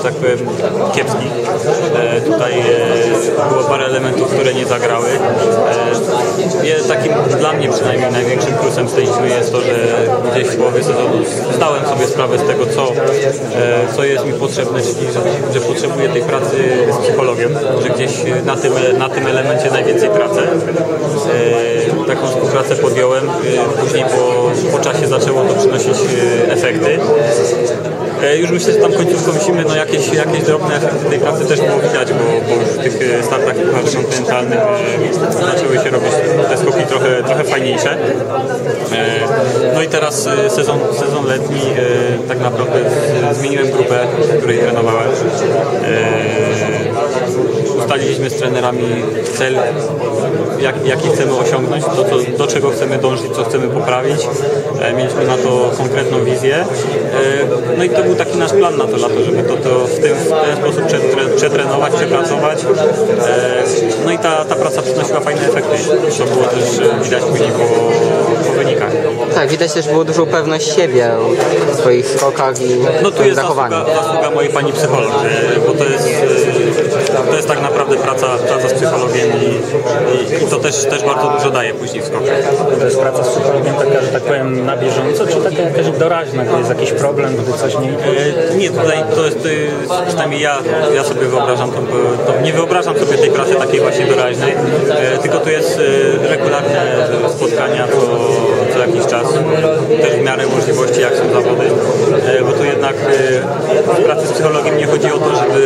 że tak powiem, kiepski. Tutaj było parę elementów, które nie zagrały. Takim dla mnie przynajmniej największym plusem z tej siły jest to, że gdzieś w połowie sezonu zdałem sobie sprawę z tego, co jest mi potrzebne, czyli że potrzebuję tej pracy z psychologiem, że gdzieś na tym elemencie najwięcej tracę. Taką współpracę podjąłem, później po czasie zaczęło to przynosić efekty. Już myślę, że tam końcówką musimy, jakieś drobne efekty tej pracy też było widać, bo już w tych startach w pucharze kontynentalnym zaczęły się robić te skoki trochę fajniejsze. No i teraz sezon letni, tak naprawdę zmieniłem grupę, w której trenowałem. Ustaliliśmy z trenerami cel, jaki chcemy osiągnąć, do czego chcemy dążyć, co chcemy poprawić. Mieliśmy na to konkretną wizję. No i to był taki nasz plan na to lato, żeby to w ten sposób przetrenować, przepracować. No i ta praca przynosiła fajne efekty. To było też widać później po wynikach. Tak, widać też było dużą pewność siebie w swoich skokach i no tu jest zachowaniu. zasługa mojej pani psycholog, bo to jest tak naprawdę praca z psychologiem i to też bardzo dużo daje później w skokach. To jest praca z psychologiem taka, że tak powiem, na bieżąco, czy taka jakaś doraźna, gdy jest jakiś problem, gdy coś nie... Nie, tutaj to jest, przynajmniej ja sobie wyobrażam, to nie wyobrażam sobie tej pracy takiej właśnie doraźnej, tylko to jest regularne spotkania co jakiś czas, też w miarę możliwości, jak są zawody, bo tu jednak w pracy z psychologiem nie chodzi o to, żeby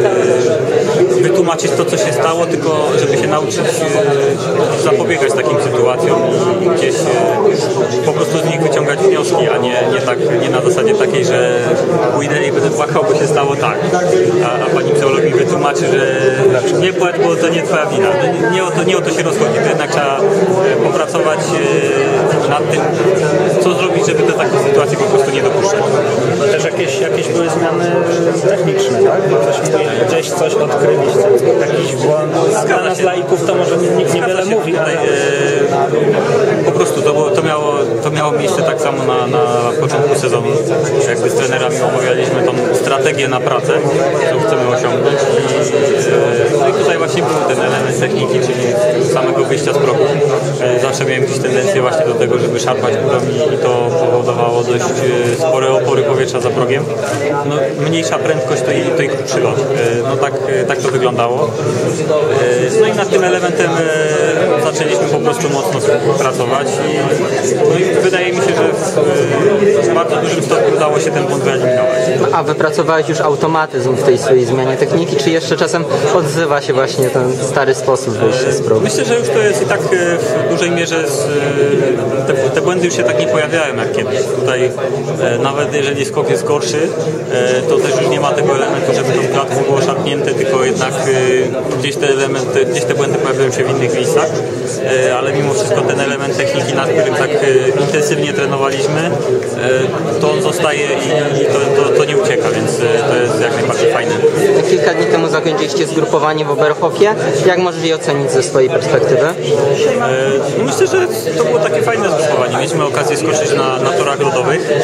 wytłumaczyć to, co się stało, tylko żeby się nauczyć zapobiegać takim sytuacjom i gdzieś po prostu z nich wyciągać wnioski, a nie na zasadzie takiej, że pójdę i będę płakał, bo się stało tak. A pani psycholog mi wytłumaczy, że nie płacz, bo to nie twoja wina. Nie o to się rozchodzi. To jednak trzeba popracować nad tym, co zrobić, żeby do takich sytuacji po prostu nie dopuszczać. Też jakieś były zmiany techniczne, tak? Gdzieś coś odkryliście, jakiś błąd. Dla nas laików to może nikt niewiele mówi, ale... Po prostu to miało miejsce tak samo na początku sezonu. Jakby z trenerami omawialiśmy tą strategię na pracę, którą chcemy osiągnąć i tutaj właśnie był ten element techniki, czyli samego wyjścia z progu. Zawsze miałem gdzieś tendencję właśnie do tego, żeby szarpać górą i to powodowało dość spore opory powietrza za progiem. No, mniejsza prędkość to i krótszy lot. No tak to wyglądało. No i nad tym elementem zaczęliśmy po prostu mocno pracować i wydaje mi się, że w bardzo dużym stopniu udało się ten błąd wyeliminować. A wypracowałeś już automatyzm w tej swojej zmianie techniki, czy jeszcze czasem odzywa się właśnie ten stary sposób wyjścia z progu? Myślę, że już to jest i tak w dużej mierze te błędy już się tak nie pojawiają jak kiedyś. Tutaj nawet jeżeli skok jest gorszy, to też już nie ma tego elementu, żeby tą klatką było szarpnięte, tylko jednak gdzieś te błędy pojawiają się w innych miejscach, ale mimo wszystko ten element techniki, nad którym tak intensywnie trenowaliśmy, to on zostaje i to nie ucieka, więc to jest jak najbardziej fajne. Kilka dni temu zakończyliście zgrupowanie w Oberhofie. Jak możesz je ocenić ze swojej perspektywy? Myślę, że to było takie fajne zgrupowanie. Mieliśmy okazję skoczyć na torach lodowych.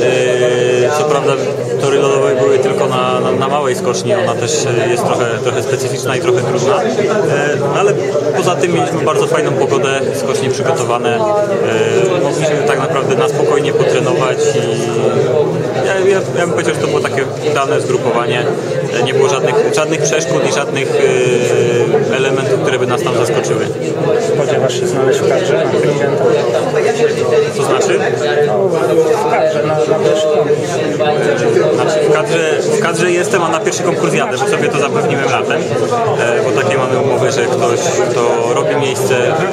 Co prawda tory lodowe były tylko na małej skoczni, ona też jest trochę specyficzna i trochę trudna, ale poza tym mieliśmy bardzo fajną pogodę, skocznie przygotowane. Mogliśmy tak naprawdę na spokojnie potrenować i ja bym powiedział, że to było takie udane zgrupowanie. Nie było żadnych przeszkód i żadnych elementów, które by nas tam zaskoczyły. Spodziewasz się znaleźć w kadrze na klienta? To znaczy? W kadrze na pierwszy konkurs. Znaczy w kadrze jestem, a na pierwszy konkurs jadę, bo sobie to zapewniłem latem, bo takie mamy umowy, że ktoś, kto robi miejsce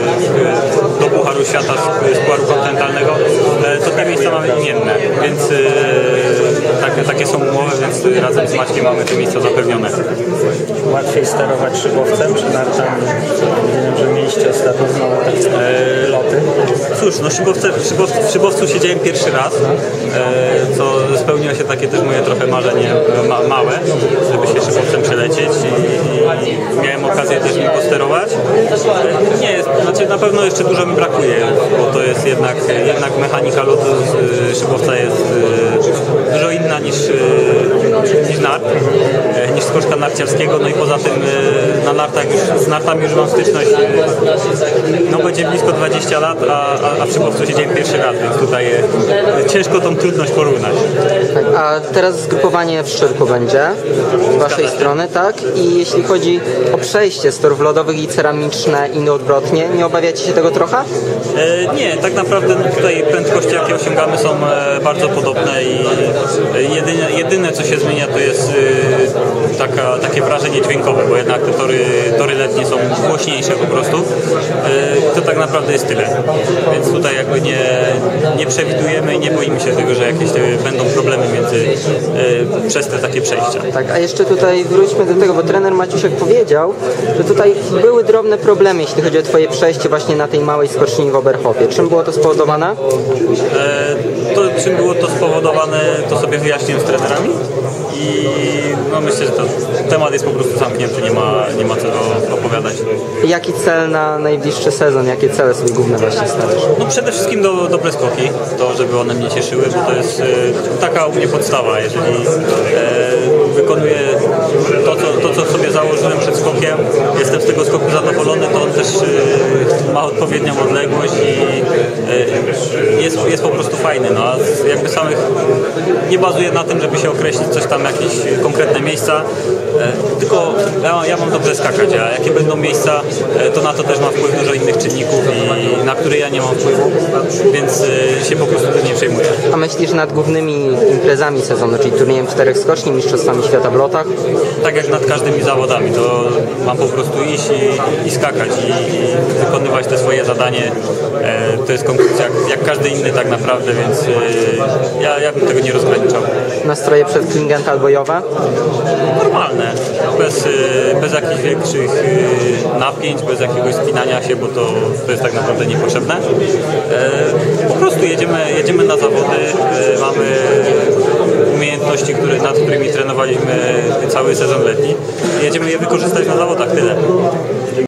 do Pucharu Świata z Pucharu Kontynentalnego, to te miejsca mamy imienne, więc takie są umowy, więc razem z Maćkiem mamy te miejsca zapewnione. Łatwiej sterować szybowcem czy nartami? Wiem, że mieliście ostatnio znowu takie loty. Cóż, no w szybowcu siedziałem pierwszy raz, co spełniło się takie też moje trochę marzenie małe, żeby się szybowcem przelecieć i miałem okazję też nim posterować. Nie jest, znaczy na pewno jeszcze dużo mi brakuje, bo to jest jednak mechanika lotu szybowca jest dużo inna niż nart. skoczka narciarskiego, no i poza tym na nartach z nartami już mam styczność, no będzie blisko 20 lat, a w szybowcu siedziałem pierwszy raz, więc tutaj ciężko tą trudność porównać. Tak, a teraz zgrupowanie w Szczyrku będzie z waszej strony, tak? I jeśli chodzi o przejście z torów lodowych i ceramiczne i odwrotnie, nie obawiacie się tego trochę? Nie, tak naprawdę no tutaj prędkości, jakie osiągamy, są bardzo podobne i jedyne co się zmienia, to jest takie wrażenie dźwiękowe, bo jednak te tory letnie są głośniejsze po prostu. To tak naprawdę jest tyle. Więc tutaj jakby nie przewidujemy i nie boimy się tego, że jakieś będą problemy przez te takie przejścia. Tak, a jeszcze tutaj wróćmy do tego, bo trener Maciuszek powiedział, że tutaj były drobne problemy, jeśli chodzi o twoje przejście właśnie na tej małej skoczni w Oberhofie. Czym było to spowodowane? Czym było to spowodowane, to sobie wyjaśniłem z trenerami i no myślę, że temat jest po prostu zamknięty, nie ma co opowiadać. Jaki cel na najbliższy sezon? Jakie cele sobie główne właśnie stawiasz? No przede wszystkim dobre skoki, to żeby one mnie cieszyły, bo to jest taka u mnie podstawa. Jeżeli wykonuję to, co sobie założyłem przed skokiem, jestem z tego skoku zadowolony, to on też ma odpowiednią odległość i jest po prostu fajny. No, a jakby samych nie bazuje na tym, żeby się określić coś tam, jakieś konkretne miejsca, tylko ja mam dobrze skakać, a jakie będą miejsca, to na to też ma wpływ dużo innych czynników i na które ja nie mam wpływu, więc się po prostu tym nie przejmuję. A myślisz nad głównymi imprezami sezonu, czyli turniejem 4 skoczni, mistrzostwami świata w lotach? Tak jak nad każdymi zawodami, to mam po prostu iść i skakać i wykonywać te swoje zadanie. To jest konkurs jak każdy inny tak naprawdę, więc ja bym tego nie rozgraniczał. Nastroje przed Klingenthal bojowe? Normalne, bez jakichś większych napięć, bez jakiegoś spinania się, bo to jest tak naprawdę niepotrzebne. Po prostu jedziemy na zawody, mamy umiejętności, nad którymi trenowaliśmy cały sezon letni. Jedziemy je wykorzystać na zawodach, tyle.